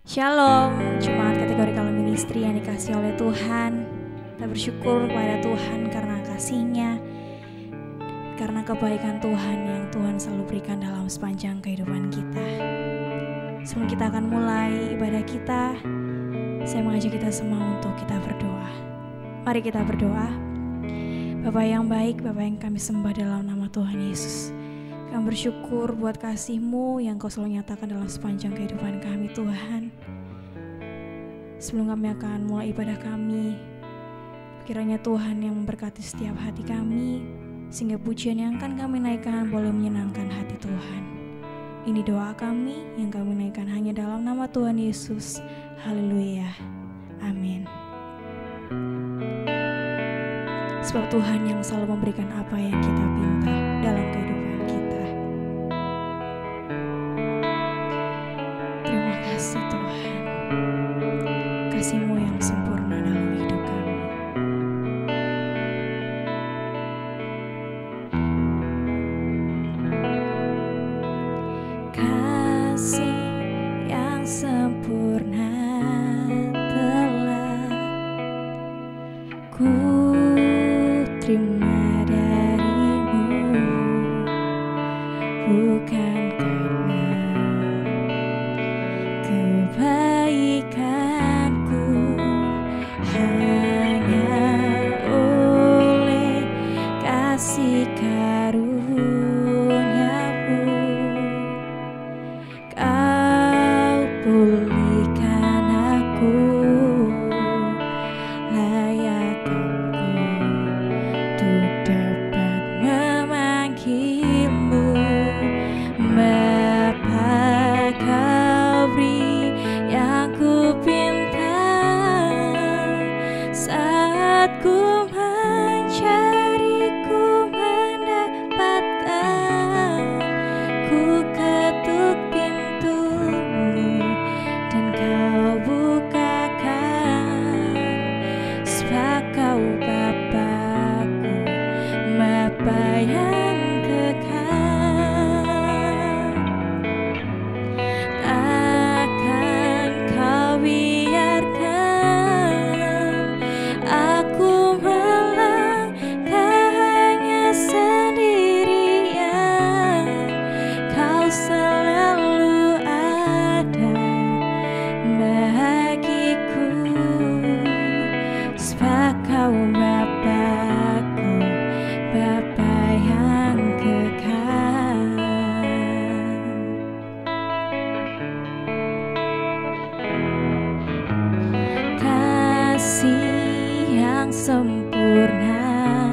Shalom, jemaat kategori Kalau Ministry yang dikasih oleh Tuhan. Kita bersyukur kepada Tuhan karena kasih-Nya, karena kebaikan Tuhan yang Tuhan selalu berikan dalam sepanjang kehidupan kita. Sebelum kita akan mulai ibadah kita, saya mengajak kita semua untuk kita berdoa. Mari kita berdoa. Bapa yang baik, Bapa yang kami sembah dalam nama Tuhan Yesus. Kami bersyukur buat kasih-Mu yang Kau selalu nyatakan dalam sepanjang kehidupan kami, Tuhan. Sebelum kami akan mulai ibadah kami, kiranya Tuhan yang memberkati setiap hati kami, sehingga pujian yang akan kami naikkan boleh menyenangkan hati Tuhan. Ini doa kami yang kami naikkan hanya dalam nama Tuhan Yesus. Haleluya. Amin. Sebab Tuhan yang selalu memberikan apa yang kita pinta dalam kehidupan kita. Terima kasih Tuhan, kasih-Mu yang sempurna dalam hidup kami. Kasih yang sempurna telah ku terima dari-Mu, bukan karena kebaikanku, hanya oleh kasih karunia-Mu Kau pulihkan aku, layakkanku untuk dapat memanggil-Mu Bapa. Kau beri yang ku pinta saat ku mencari, ku mendapatkan. Ku ketuk pintu-Mu dan Kau bukakan, sebab Kau Bapa-Ku, Bapa yang kekal. Takkan Kau biarkan aku melangkah hanya sendirian. Kau selalu ada bagiku, sebab Kau Bapa-Ku, Bapa yang kekal. Kasih yang sempurna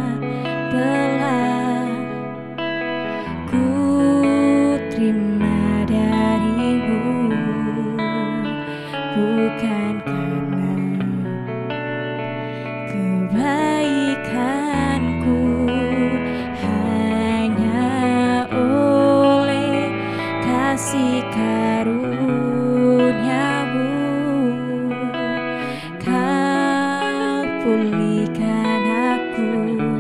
telah ku terima dari-Mu, bukan karena kebaikanku, hanya oleh kasih karunia-Mu Kau pulihkan aku,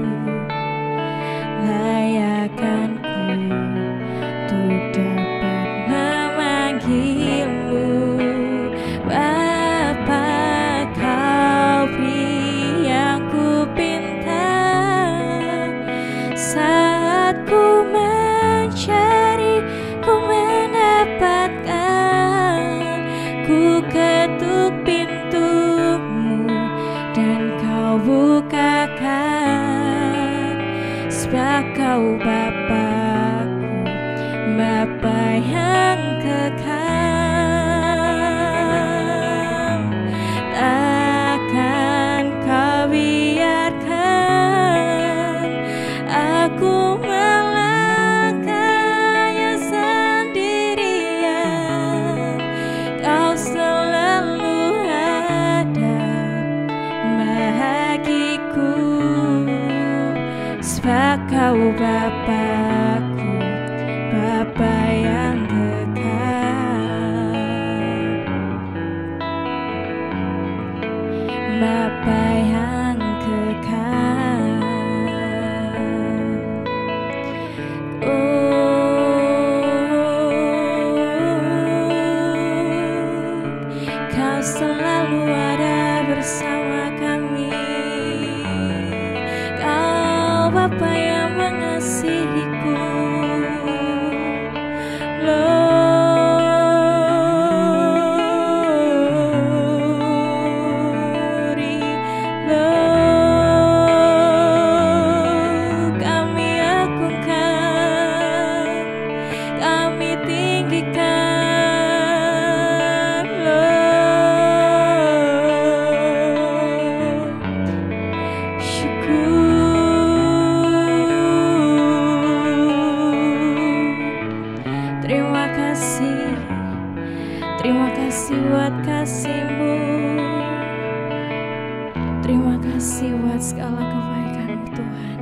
layakkanku untuk dapat memanggil-Mu Bapa. Kau beri yang ku pinta saat ku mencari, ku mendapatkan. Ku ketuk pintu-Mu dan Kau bukakan, sebab Kau Bapa-Ku, Bapa yang kekal. Takkan Kau biarkan aku melangkahnya sendirian. Kau selalu ada bagiku, sebab Kau Bapa-Ku, Bapa yang kekal. Bapa yang kekal. Oh, Terima kasih buat kasih-Mu. Terima kasih buat segala kebaikan-Mu Tuhan.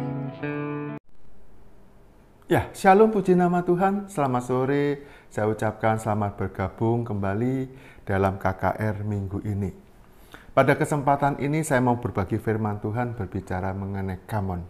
Ya, shalom, puji nama Tuhan. Selamat sore, saya ucapkan selamat bergabung kembali dalam KKR minggu ini. Pada kesempatan ini saya mau berbagi firman Tuhan berbicara mengenai come on.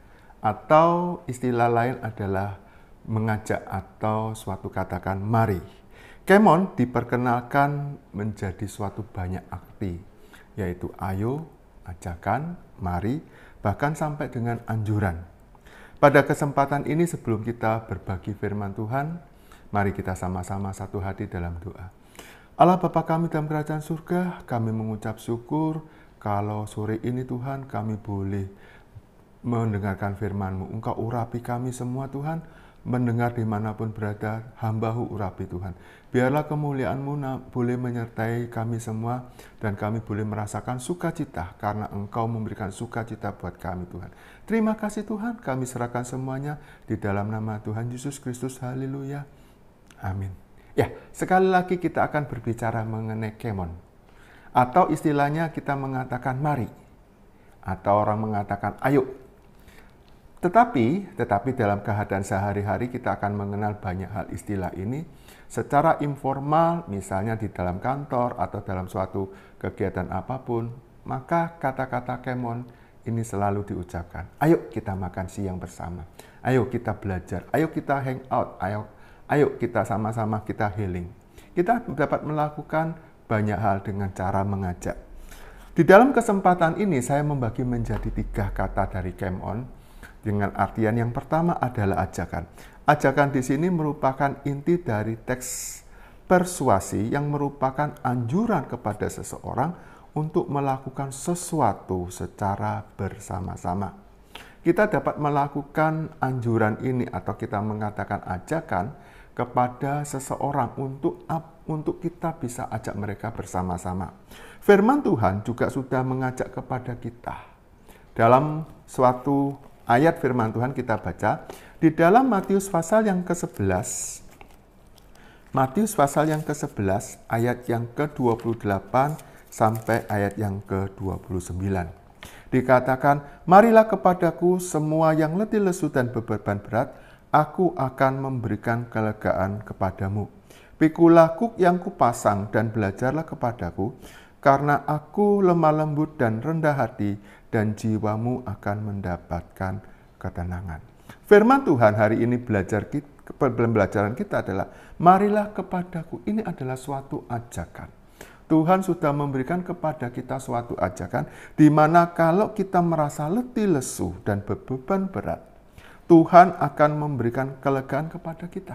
Atau istilah lain adalah mengajak atau suatu katakan mari. Come on diperkenalkan menjadi suatu banyak arti, yaitu ayo, ajakan, mari, bahkan sampai dengan anjuran. Pada kesempatan ini sebelum kita berbagi firman Tuhan, mari kita sama-sama satu hati dalam doa. Allah Bapa kami dalam kerajaan surga, kami mengucap syukur kalau sore ini Tuhan kami boleh mendengarkan firman-Mu. Engkau urapi kami semua Tuhan, mendengar dimanapun berada, hamba-Mu urapi Tuhan. Biarlah kemuliaan-Mu boleh menyertai kami semua dan kami boleh merasakan sukacita karena Engkau memberikan sukacita buat kami Tuhan. Terima kasih Tuhan, kami serahkan semuanya di dalam nama Tuhan Yesus Kristus. Haleluya. Amin. Ya, sekali lagi kita akan berbicara mengenai come on. Atau istilahnya kita mengatakan mari. Atau orang mengatakan ayo. Tetapi dalam keadaan sehari-hari kita akan mengenal banyak hal istilah ini secara informal, misalnya di dalam kantor atau dalam suatu kegiatan apapun, maka kata-kata come on ini selalu diucapkan. Ayo kita makan siang bersama, ayo kita belajar, ayo kita hang out, ayo kita sama-sama kita healing. Kita dapat melakukan banyak hal dengan cara mengajak. Di dalam kesempatan ini saya membagi menjadi 3 kata dari come on, dengan artian yang pertama adalah ajakan. Ajakan di sini merupakan inti dari teks persuasi yang merupakan anjuran kepada seseorang untuk melakukan sesuatu secara bersama-sama. Kita dapat melakukan anjuran ini atau kita mengatakan ajakan kepada seseorang untuk kita bisa ajak mereka bersama-sama. Firman Tuhan juga sudah mengajak kepada kita. Dalam suatu ayat firman Tuhan kita baca di dalam Matius pasal yang ke-11. Matius pasal yang ke-11 ayat yang ke-28 sampai ayat yang ke-29. Dikatakan, marilah kepadaku semua yang letih lesu dan beban berat, aku akan memberikan kelegaan kepadamu. Pikulah kuk yang kupasang dan belajarlah kepadaku, karena aku lemah lembut dan rendah hati, dan jiwamu akan mendapatkan ketenangan. Firman Tuhan hari ini pembelajaran kita adalah, marilah kepadaku. Ini adalah suatu ajakan. Tuhan sudah memberikan kepada kita suatu ajakan, di mana kalau kita merasa letih lesu dan beban berat, Tuhan akan memberikan kelegaan kepada kita.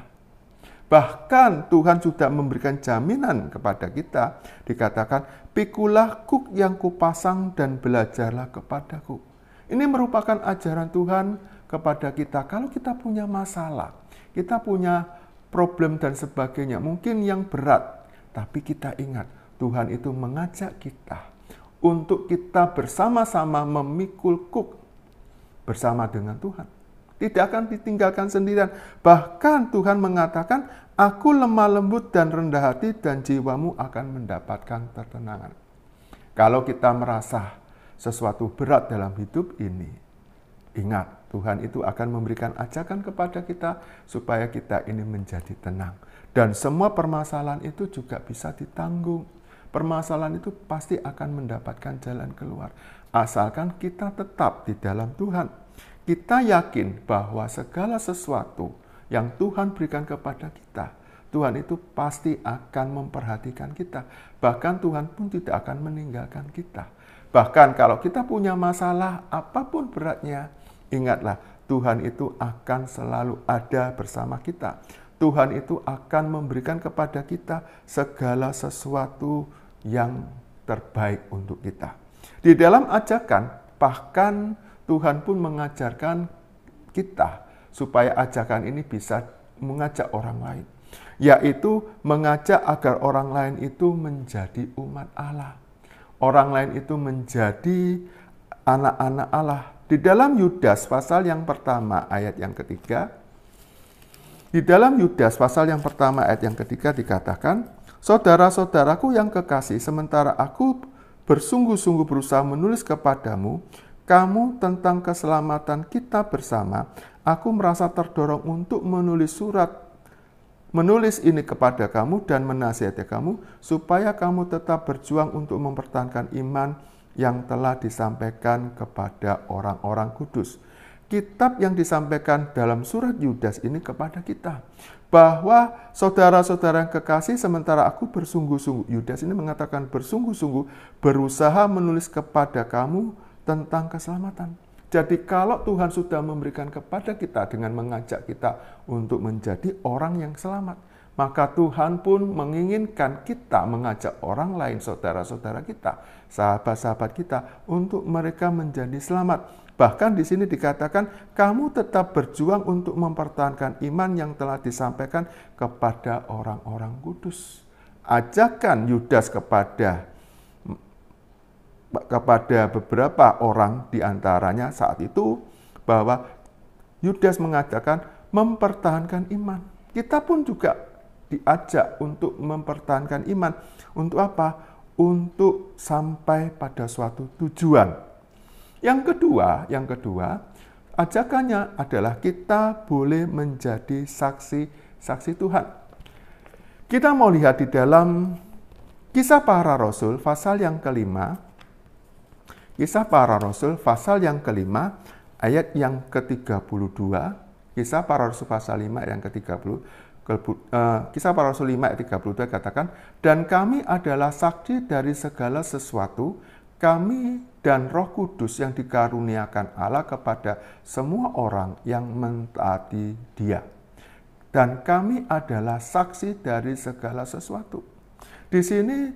Bahkan Tuhan sudah memberikan jaminan kepada kita, dikatakan, pikulah kuk yang kupasang dan belajarlah kepadaku. Ini merupakan ajaran Tuhan kepada kita. Kalau kita punya masalah, kita punya problem dan sebagainya, mungkin yang berat, tapi kita ingat, Tuhan itu mengajak kita untuk kita bersama-sama memikul kuk bersama dengan Tuhan. Tidak akan ditinggalkan sendirian. Bahkan Tuhan mengatakan, aku lemah lembut dan rendah hati dan jiwamu akan mendapatkan ketenangan. Kalau kita merasa sesuatu berat dalam hidup ini, ingat, Tuhan itu akan memberikan ajakan kepada kita supaya kita ini menjadi tenang. Dan semua permasalahan itu juga bisa ditanggung. Permasalahan itu pasti akan mendapatkan jalan keluar. Asalkan kita tetap di dalam Tuhan. Kita yakin bahwa segala sesuatu yang Tuhan berikan kepada kita, Tuhan itu pasti akan memperhatikan kita. Bahkan Tuhan pun tidak akan meninggalkan kita. Bahkan kalau kita punya masalah apapun beratnya, ingatlah Tuhan itu akan selalu ada bersama kita. Tuhan itu akan memberikan kepada kita segala sesuatu yang terbaik untuk kita. Di dalam ajakan, bahkan Tuhan pun mengajarkan kita supaya ajakan ini bisa mengajak orang lain, yaitu mengajak agar orang lain itu menjadi umat Allah. Orang lain itu menjadi anak-anak Allah. Di dalam Yudas pasal yang pertama ayat yang ketiga, Di dalam Yudas pasal yang pertama ayat yang ketiga dikatakan, saudara-saudaraku yang kekasih, sementara aku bersungguh-sungguh berusaha menulis kepadamu, kamu tentang keselamatan kita bersama, aku merasa terdorong untuk menulis ini kepada kamu dan menasihati kamu, supaya kamu tetap berjuang untuk mempertahankan iman yang telah disampaikan kepada orang-orang kudus. Kitab yang disampaikan dalam surat Yudas ini kepada kita, bahwa saudara-saudara yang kekasih, sementara aku bersungguh-sungguh, Yudas ini mengatakan bersungguh-sungguh, berusaha menulis kepada kamu tentang keselamatan. Jadi kalau Tuhan sudah memberikan kepada kita dengan mengajak kita untuk menjadi orang yang selamat, maka Tuhan pun menginginkan kita mengajak orang lain, saudara-saudara kita, sahabat-sahabat kita, untuk mereka menjadi selamat. Bahkan di sini dikatakan, kamu tetap berjuang untuk mempertahankan iman yang telah disampaikan kepada orang-orang kudus. Ajakan Yudas kepada beberapa orang di antaranya saat itu, bahwa Yudas mengatakan mempertahankan iman. Kita pun juga diajak untuk mempertahankan iman. Untuk apa? Untuk sampai pada suatu tujuan. Yang kedua, ajakannya adalah kita boleh menjadi saksi Tuhan. Kita mau lihat di dalam Kisah Para Rasul pasal yang kelima, Kisah Para Rasul pasal yang kelima, ayat yang ke-32, Kisah Para Rasul pasal 5 ayat yang ke-30, Kisah Para Rasul 5 ayat 32 katakan, dan kami adalah saksi dari segala sesuatu, kami dan Roh Kudus yang dikaruniakan Allah kepada semua orang yang mentaati Dia. Dan kami adalah saksi dari segala sesuatu. Di sini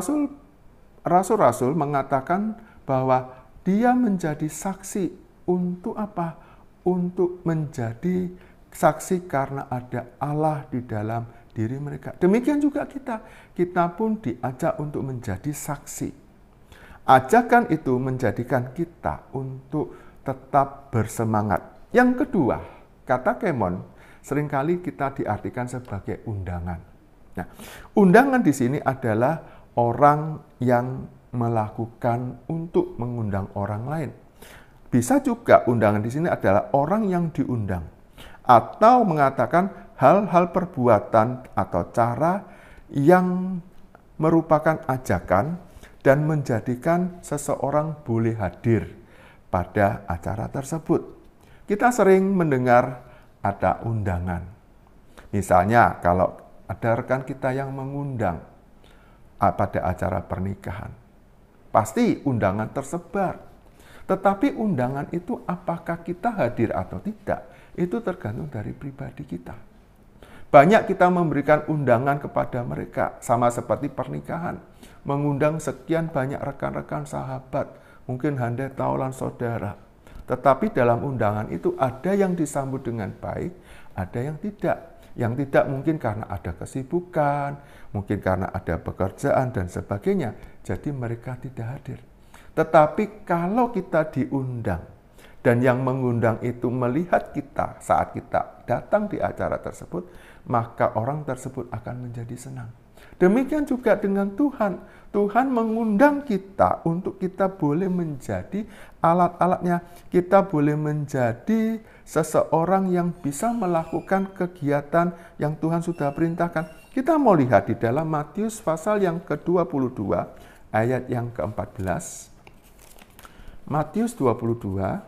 Rasul-Rasul mengatakan bahwa dia menjadi saksi untuk apa? Untuk menjadi saksi karena ada Allah di dalam diri mereka. Demikian juga kita pun diajak untuk menjadi saksi. Ajakan itu menjadikan kita untuk tetap bersemangat. Yang kedua, kata kemon seringkali kita diartikan sebagai undangan. Nah, undangan di sini adalah orang yang melakukan untuk mengundang orang lain. Bisa juga undangan di sini adalah orang yang diundang, atau mengatakan hal-hal perbuatan atau cara yang merupakan ajakan dan menjadikan seseorang boleh hadir pada acara tersebut. Kita sering mendengar ada undangan. Misalnya kalau ada rekan kita yang mengundang pada acara pernikahan, pasti undangan tersebar. Tetapi undangan itu apakah kita hadir atau tidak, itu tergantung dari pribadi kita. Banyak kita memberikan undangan kepada mereka, sama seperti pernikahan. Mengundang sekian banyak rekan-rekan sahabat, mungkin handai taulan saudara. Tetapi dalam undangan itu ada yang disambut dengan baik, ada yang tidak. Yang tidak mungkin karena ada kesibukan, mungkin karena ada pekerjaan dan sebagainya. Jadi mereka tidak hadir. Tetapi kalau kita diundang, dan yang mengundang itu melihat kita saat kita datang di acara tersebut, maka orang tersebut akan menjadi senang. Demikian juga dengan Tuhan. Tuhan mengundang kita untuk kita boleh menjadi alat-alatnya. Kita boleh menjadi seseorang yang bisa melakukan kegiatan yang Tuhan sudah perintahkan. Kita mau lihat di dalam Matius pasal yang ke-22, ayat yang ke-14. Matius 22.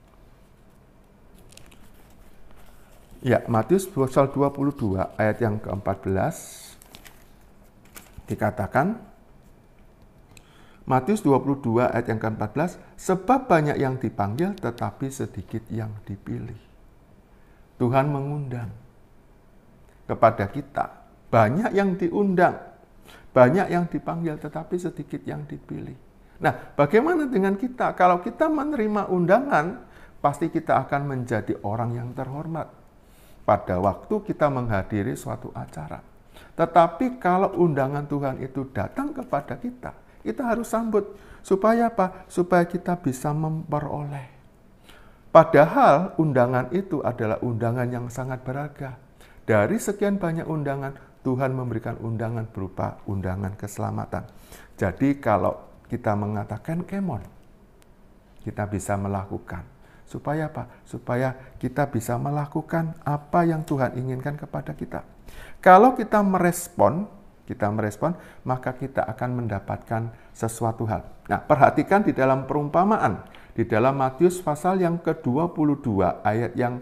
Ya, Matius pasal 22 ayat yang ke-14 dikatakan, Matius 22 ayat yang ke-14, sebab banyak yang dipanggil tetapi sedikit yang dipilih. Tuhan mengundang kepada kita. Banyak yang diundang, banyak yang dipanggil tetapi sedikit yang dipilih. Nah, bagaimana dengan kita? Kalau kita menerima undangan, pasti kita akan menjadi orang yang terhormat pada waktu kita menghadiri suatu acara. Tetapi kalau undangan Tuhan itu datang kepada kita harus sambut. Supaya apa? Supaya kita bisa memperoleh. Padahal undangan itu adalah undangan yang sangat berharga. Dari sekian banyak undangan, Tuhan memberikan undangan berupa undangan keselamatan. Jadi kalau kita mengatakan kemon, kita bisa melakukan. Supaya apa? Supaya kita bisa melakukan apa yang Tuhan inginkan kepada kita. Kalau kita merespon, maka kita akan mendapatkan sesuatu hal. Nah, perhatikan di dalam perumpamaan, di dalam Matius pasal yang ke-22, ayat yang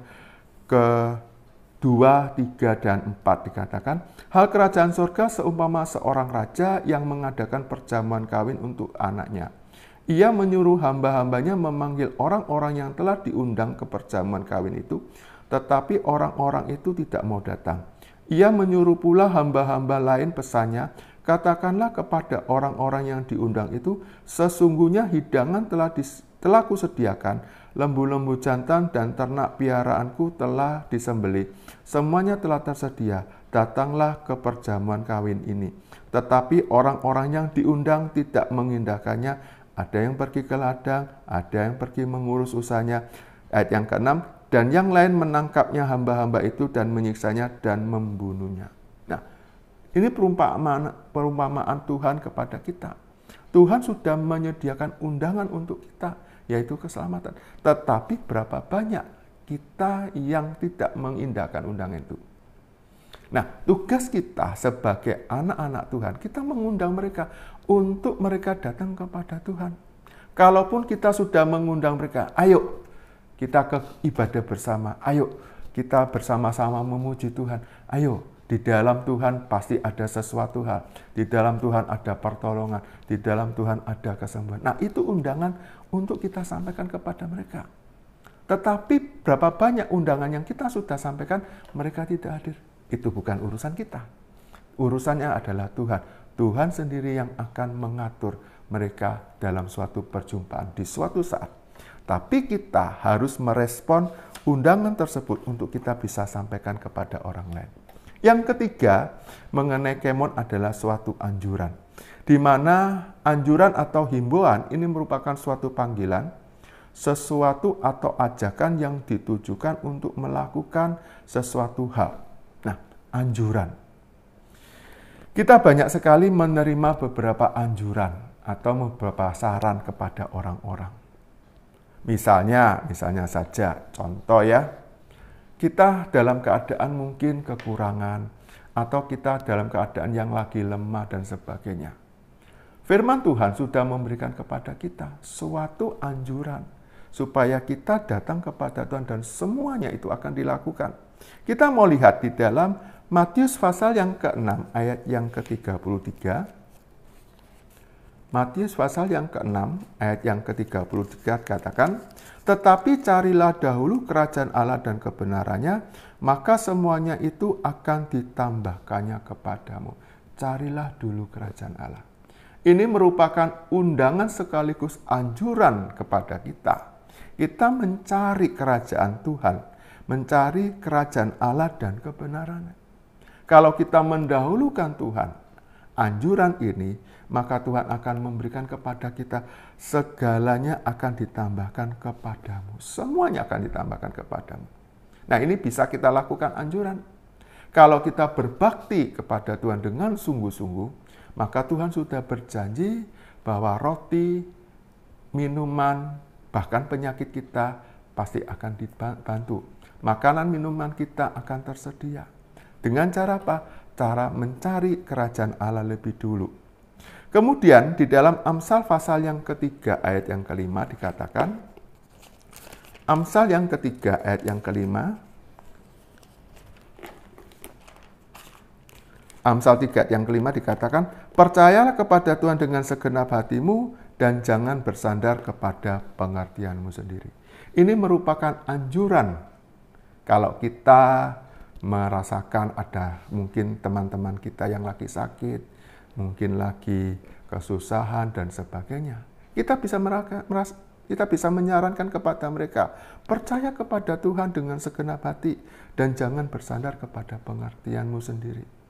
ke-2, 3, dan 4 dikatakan, hal kerajaan surga seumpama seorang raja yang mengadakan perjamuan kawin untuk anaknya. Ia menyuruh hamba-hambanya memanggil orang-orang yang telah diundang ke perjamuan kawin itu, tetapi orang-orang itu tidak mau datang. Ia menyuruh pula hamba-hamba lain pesannya, katakanlah kepada orang-orang yang diundang itu, sesungguhnya hidangan telah kusediakan, lembu-lembu jantan dan ternak piaraanku telah disembelih. Semuanya telah tersedia, datanglah ke perjamuan kawin ini. Tetapi orang-orang yang diundang tidak mengindahkannya, ada yang pergi ke ladang, ada yang pergi mengurus usahanya. Ayat yang ke-6, dan yang lain menangkapnya hamba-hamba itu dan menyiksanya dan membunuhnya. Nah, ini perumpamaan Tuhan kepada kita. Tuhan sudah menyediakan undangan untuk kita, yaitu keselamatan. Tetapi berapa banyak kita yang tidak mengindahkan undangan itu? Nah, tugas kita sebagai anak-anak Tuhan, kita mengundang mereka untuk mereka datang kepada Tuhan. Kalaupun kita sudah mengundang mereka, ayo kita ke ibadah bersama, ayo kita bersama-sama memuji Tuhan, ayo di dalam Tuhan pasti ada sesuatu hal, di dalam Tuhan ada pertolongan, di dalam Tuhan ada kesembuhan. Nah, itu undangan untuk kita sampaikan kepada mereka. Tetapi berapa banyak undangan yang kita sudah sampaikan, mereka tidak hadir. Itu bukan urusan kita. Urusannya adalah Tuhan. Tuhan sendiri yang akan mengatur mereka dalam suatu perjumpaan di suatu saat. Tapi kita harus merespon undangan tersebut untuk kita bisa sampaikan kepada orang lain. Yang ketiga, mengenai kemon adalah suatu anjuran. Di mana anjuran atau himbauan ini merupakan suatu panggilan, sesuatu atau ajakan yang ditujukan untuk melakukan sesuatu hal. Nah, anjuran. Kita banyak sekali menerima beberapa anjuran atau beberapa saran kepada orang-orang. Misalnya saja, contoh ya, kita dalam keadaan mungkin kekurangan, atau kita dalam keadaan yang lagi lemah dan sebagainya. Firman Tuhan sudah memberikan kepada kita suatu anjuran, supaya kita datang kepada Tuhan dan semuanya itu akan dilakukan. Kita mau lihat di dalam Matius pasal yang ke-6, ayat yang ke-33. Matius pasal yang ke-6, ayat yang ke-33 katakan, tetapi carilah dahulu kerajaan Allah dan kebenarannya, maka semuanya itu akan ditambahkannya kepadamu. Carilah dulu kerajaan Allah. Ini merupakan undangan sekaligus anjuran kepada kita. Kita mencari kerajaan Tuhan, mencari kerajaan Allah dan kebenarannya. Kalau kita mendahulukan Tuhan, anjuran ini, maka Tuhan akan memberikan kepada kita segalanya akan ditambahkan kepadamu. Semuanya akan ditambahkan kepadamu. Nah, ini bisa kita lakukan anjuran. Kalau kita berbakti kepada Tuhan dengan sungguh-sungguh, maka Tuhan sudah berjanji bahwa roti, minuman, bahkan penyakit kita pasti akan dibantu. Makanan, minuman kita akan tersedia. Dengan cara apa? Cara mencari kerajaan Allah lebih dulu. Kemudian di dalam Amsal pasal yang ketiga ayat yang kelima dikatakan, Amsal yang ketiga ayat yang kelima, Amsal 3 ayat yang kelima dikatakan, percayalah kepada Tuhan dengan segenap hatimu dan jangan bersandar kepada pengertianmu sendiri. Ini merupakan anjuran kalau kita merasakan ada mungkin teman-teman kita yang lagi sakit, mungkin lagi kesusahan dan sebagainya. Kita bisa menyarankan kepada mereka, percaya kepada Tuhan dengan segenap hati dan jangan bersandar kepada pengertianmu sendiri.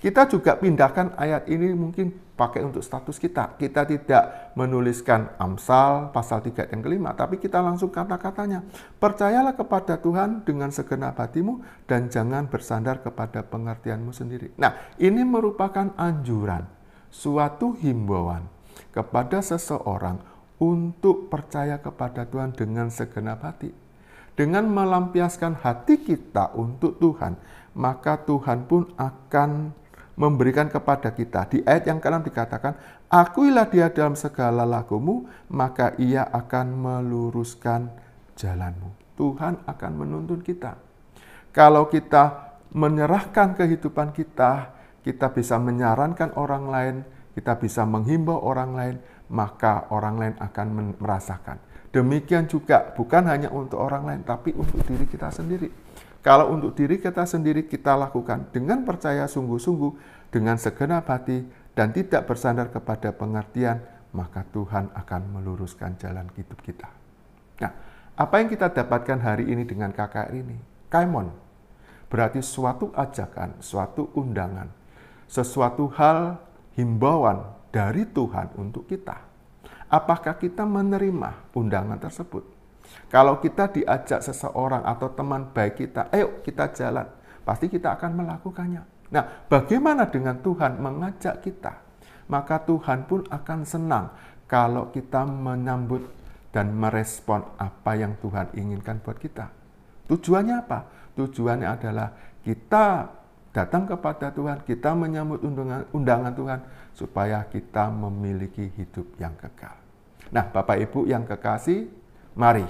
Kita juga pindahkan ayat ini mungkin pakai untuk status kita. Kita tidak menuliskan Amsal pasal 3 yang kelima, tapi kita langsung kata-katanya. Percayalah kepada Tuhan dengan segenap hatimu dan jangan bersandar kepada pengertianmu sendiri. Nah, ini merupakan anjuran, suatu himbauan kepada seseorang untuk percaya kepada Tuhan dengan segenap hati. Dengan melampiaskan hati kita untuk Tuhan, maka Tuhan pun akan memberikan kepada kita. Di ayat yang ke-6 dikatakan, akuilah Dia dalam segala lakumu, maka Ia akan meluruskan jalanmu. Tuhan akan menuntun kita. Kalau kita menyerahkan kehidupan kita, kita bisa menyarankan orang lain, kita bisa menghimbau orang lain, maka orang lain akan merasakan. Demikian juga bukan hanya untuk orang lain, tapi untuk diri kita sendiri. Kalau untuk diri kita sendiri kita lakukan dengan percaya sungguh-sungguh, dengan segenap hati, dan tidak bersandar kepada pengertian, maka Tuhan akan meluruskan jalan hidup kita. Nah, apa yang kita dapatkan hari ini dengan KKR ini? Kaimon, berarti suatu ajakan, suatu undangan, sesuatu hal himbauan dari Tuhan untuk kita. Apakah kita menerima undangan tersebut? Kalau kita diajak seseorang atau teman baik kita, ayo kita jalan, pasti kita akan melakukannya. Nah, bagaimana dengan Tuhan mengajak kita? Maka Tuhan pun akan senang kalau kita menyambut dan merespon apa yang Tuhan inginkan buat kita. Tujuannya apa? Tujuannya adalah kita datang kepada Tuhan, kita menyambut undangan Tuhan, supaya kita memiliki hidup yang kekal. Nah, Bapak Ibu yang kekasih, mari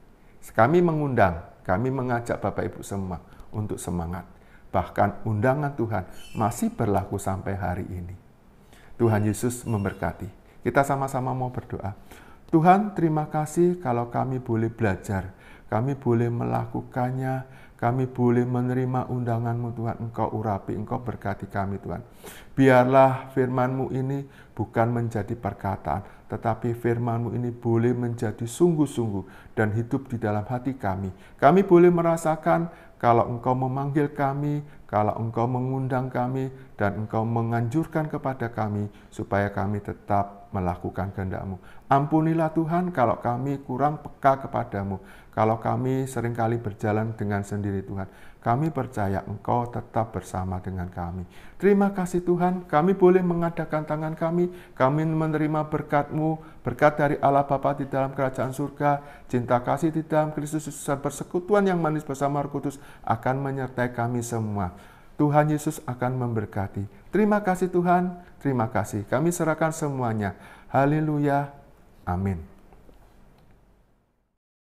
kami mengundang, kami mengajak Bapak Ibu semua untuk semangat. Bahkan undangan Tuhan masih berlaku sampai hari ini. Tuhan Yesus memberkati. Kita sama-sama mau berdoa. Tuhan, terima kasih kalau kami boleh belajar, kami boleh melakukannya, kami boleh menerima undangan-Mu Tuhan. Engkau urapi, Engkau berkati kami Tuhan. Biarlah firman-Mu ini bukan menjadi perkataan, tetapi firman-Mu ini boleh menjadi sungguh-sungguh dan hidup di dalam hati kami. Kami boleh merasakan kalau Engkau memanggil kami, kalau Engkau mengundang kami, dan Engkau menganjurkan kepada kami supaya kami tetap melakukan kehendak-Mu. Ampunilah Tuhan kalau kami kurang peka kepadamu, kalau kami seringkali berjalan dengan sendiri Tuhan. Kami percaya Engkau tetap bersama dengan kami. Terima kasih Tuhan, kami boleh mengadakan tangan kami menerima berkat-Mu, berkat dari Allah Bapa di dalam kerajaan surga, cinta kasih di dalam Kristus Yesus, dan persekutuan yang manis bersama Roh Kudus akan menyertai kami semua. Tuhan Yesus akan memberkati. Terima kasih Tuhan, terima kasih. Kami serahkan semuanya. Haleluya. Amin.